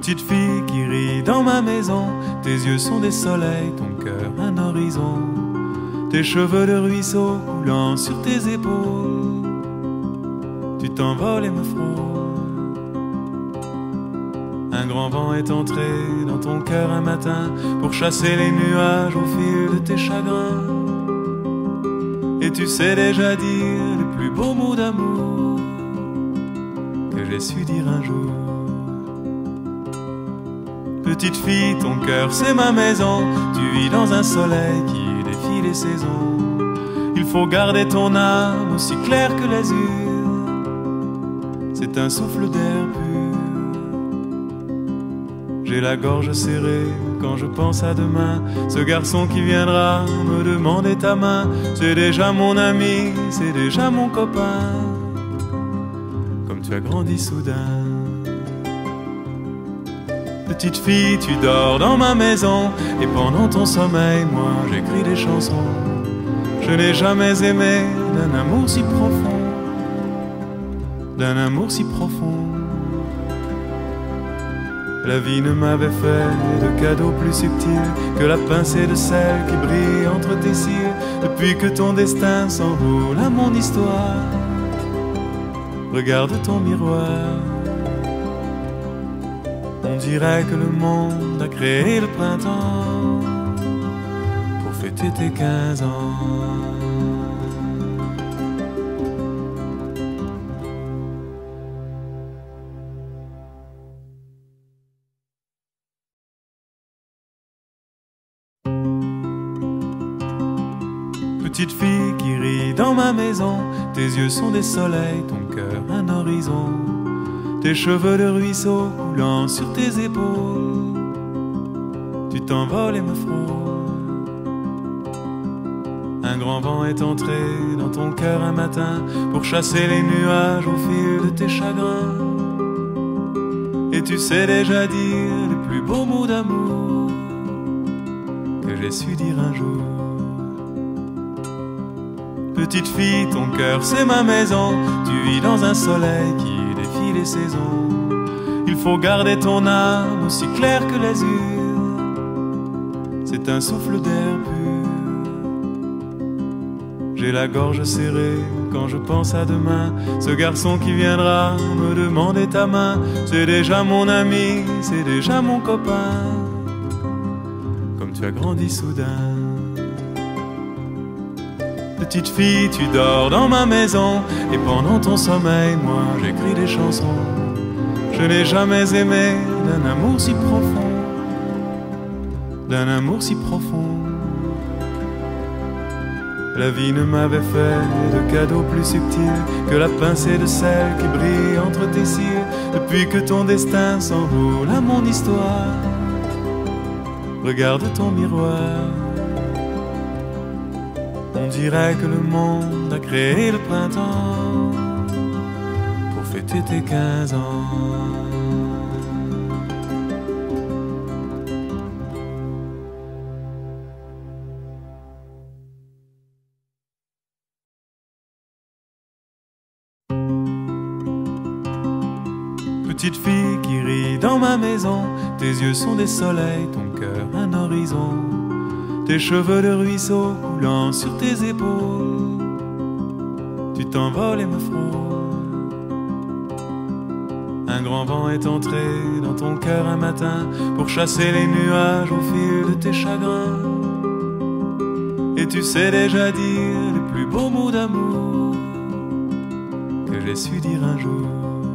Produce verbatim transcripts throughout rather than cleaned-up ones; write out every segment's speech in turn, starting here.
Petite fille qui rit dans ma maison, tes yeux sont des soleils, ton cœur un horizon, tes cheveux de ruisseau coulant sur tes épaules, tu t'envoles et me frôles. Un grand vent est entré dans ton cœur un matin pour chasser les nuages au fil de tes chagrins, et tu sais déjà dire les plus beaux mots d'amour que j'ai su dire un jour. Petite fille, ton cœur c'est ma maison, tu vis dans un soleil qui défie les saisons. Il faut garder ton âme aussi claire que l'azur, c'est un souffle d'air pur. J'ai la gorge serrée quand je pense à demain, ce garçon qui viendra me demander ta main. C'est déjà mon ami, c'est déjà mon copain, comme tu as grandi soudain. Petite fille, tu dors dans ma maison, et pendant ton sommeil, moi j'écris des chansons. Je n'ai jamais aimé d'un amour si profond, d'un amour si profond. La vie ne m'avait fait de cadeaux plus subtils que la pincée de sel qui brille entre tes cils. Depuis que ton destin s'enroule à mon histoire, regarde ton miroir. On dirait que le monde a créé le printemps pour fêter tes quinze ans. Petite fille qui rit dans ma maison, tes yeux sont des soleils, ton cœur un horizon, tes cheveux de ruisseau coulant sur tes épaules, tu t'envoles et me frôles. Un grand vent est entré dans ton cœur un matin pour chasser les nuages au fil de tes chagrins, et tu sais déjà dire les plus beaux mots d'amour que j'ai su dire un jour. Petite fille, ton cœur c'est ma maison, tu vis dans un soleil qui défie les saisons. Il faut garder ton âme aussi claire que l'azur, c'est un souffle d'air pur. J'ai la gorge serrée quand je pense à demain, ce garçon qui viendra me demander ta main. C'est déjà mon ami, c'est déjà mon copain, comme tu as grandi soudain. Petite fille, tu dors dans ma maison, et pendant ton sommeil, moi j'écris des chansons. Je n'ai jamais aimé d'un amour si profond, d'un amour si profond. La vie ne m'avait fait de cadeaux plus subtils que la pincée de sel qui brille entre tes cils. Depuis que ton destin s'enroule à mon histoire, regarde ton miroir. On dirait que le monde a créé le printemps pour fêter tes quinze ans. Petite fille qui rit dans ma maison, tes yeux sont des soleils, ton cœur un horizon, tes cheveux de ruisseau coulant sur tes épaules, tu t'envoles et me frôles. Un grand vent est entré dans ton cœur un matin pour chasser les nuages au fil de tes chagrins, et tu sais déjà dire les plus beaux mots d'amour que j'ai su dire un jour.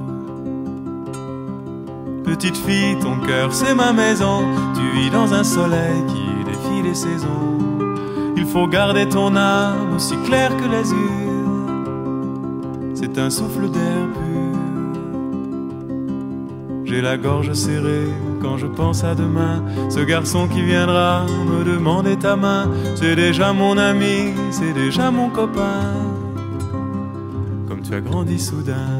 Petite fille, ton cœur c'est ma maison, tu vis dans un soleil qui défie les saisons. Il faut garder ton âme aussi claire que l'azur, c'est un souffle d'air pur. J'ai la gorge serrée quand je pense à demain, ce garçon qui viendra me demander ta main. C'est déjà mon ami, c'est déjà mon copain, comme tu as grandi soudain.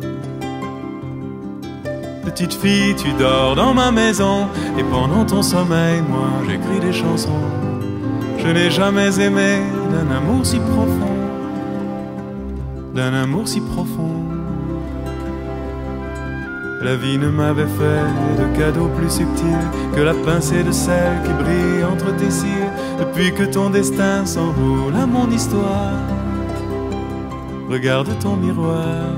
Petite fille, tu dors dans ma maison, et pendant ton sommeil, moi j'écris des chansons. Je n'ai jamais aimé d'un amour si profond, d'un amour si profond. La vie ne m'avait fait de cadeau plus subtil que la pincée de sel qui brille entre tes cils. Depuis que ton destin s'enroule à mon histoire, regarde ton miroir.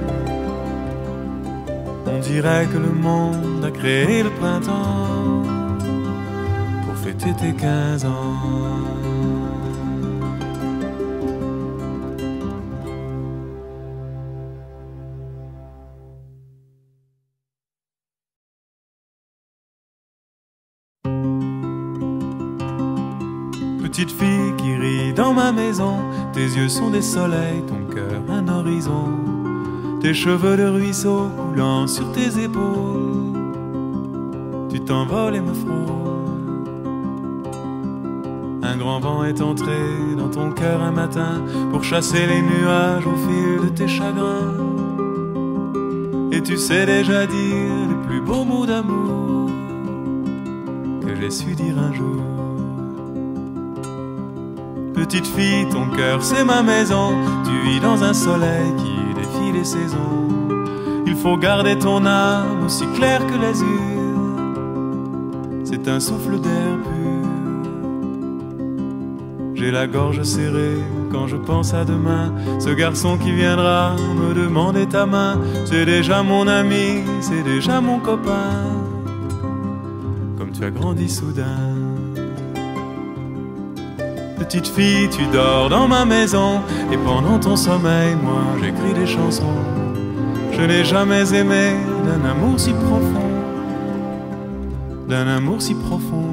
On dirait que le monde a créé le printemps pour fêter tes quinze ans. Petite fille qui rit dans ma maison, tes yeux sont des soleils, ton cœur un horizon. Tes cheveux de ruisseau coulant sur tes épaules, tu t'envoles et me frôles. Un grand vent est entré dans ton cœur un matin pour chasser les nuages au fil de tes chagrins. Et tu sais déjà dire les plus beaux mots d'amour que j'ai su dire un jour. Petite fille, ton cœur c'est ma maison, tu vis dans un soleil qui défie les saisons. Il faut garder ton âme aussi claire que l'azur, c'est un souffle d'air pur. J'ai la gorge serrée quand je pense à demain, ce garçon qui viendra me demander ta main. C'est déjà mon ami, c'est déjà mon copain, comme tu as grandi soudain. Petite fille, tu dors dans ma maison, et pendant ton sommeil, moi j'écris des chansons. Je n'ai jamais aimé d'un amour si profond, d'un amour si profond.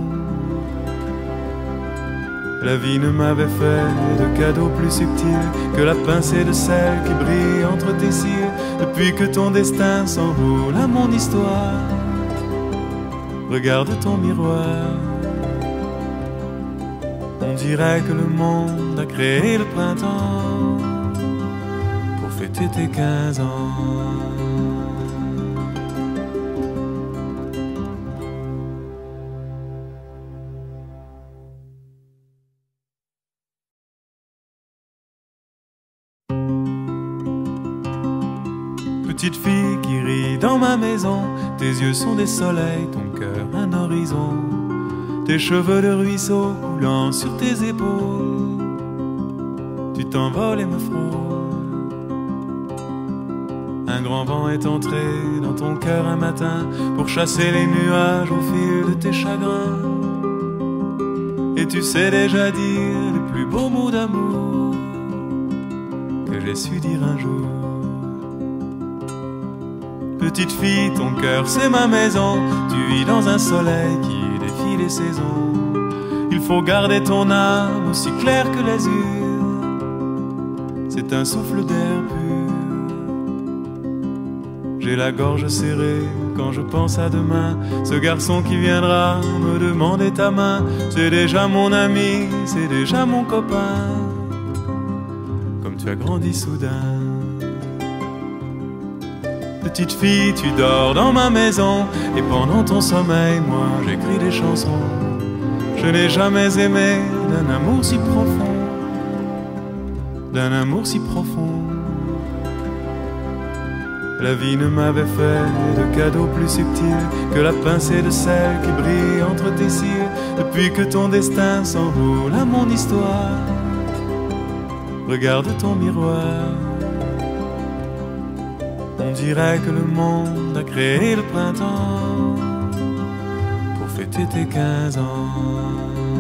La vie ne m'avait fait de cadeau plus subtil que la pincée de sel qui brille entre tes cils. Depuis que ton destin s'enroule à mon histoire, regarde ton miroir. On dirait que le monde a créé le printemps pour fêter tes quinze ans. Petite fille qui rit dans ma maison, tes yeux sont des soleils, ton cœur un horizon. Tes cheveux de ruisseau coulant sur tes épaules, tu t'envoles et me frôles. Un grand vent est entré dans ton cœur un matin pour chasser les nuages au fil de tes chagrins. Et tu sais déjà dire les plus beaux mots d'amour que j'ai su dire un jour. Petite fille, ton cœur c'est ma maison, tu vis dans un soleil qui défie les saisons. Il faut garder ton âme aussi claire que l'azur, c'est un souffle d'air pur. J'ai la gorge serrée quand je pense à demain, ce garçon qui viendra me demander ta main. C'est déjà mon ami, c'est déjà mon copain, comme tu as grandi soudain. Petite fille, tu dors dans ma maison, et pendant ton sommeil, moi j'écris des chansons. Je n'ai jamais aimé d'un amour si profond, d'un amour si profond. La vie ne m'avait fait de cadeau plus subtil que la pincée de sel qui brille entre tes cils. Depuis que ton destin s'enroule à mon histoire, regarde ton miroir. On dirait que le monde a créé le printemps pour fêter tes quinze ans.